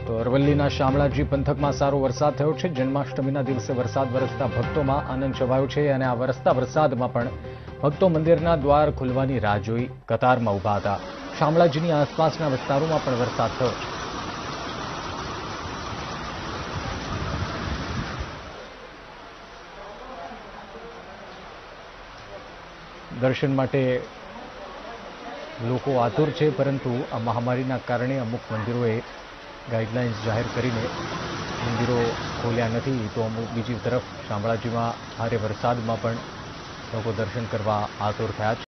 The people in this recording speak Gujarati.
તો અરવલ્લીના શામળાજી પંથકમાં સારો વરસાદ થયો છે। જન્માષ્ટમીના દિવસે વરસાદ વરસતા ભક્તોમાં આનંદ છવાયો છે અને આ વરસતા વરસાદમાં પણ ભક્તો મંદિરના દ્વાર ખુલવાની રાહ જોઈ કતારમાં ઊભા હતા। શામળાજીની આસપાસના વિસ્તારોમાં પણ વરસાદ થયો છે। દર્શન માટે લોકો આતુર છે, પરંતુ આ મહામારીના કારણે અમુક મંદિરોએ ગાઈડલાઇન્સ જાહેર કરીને મંદિરો ખોલ્યા નથી। તો અમુક બીજી તરફ શામળાજીમાં ભારે વરસાદમાં પણ લોકો દર્શન કરવા આતુર થયા છે।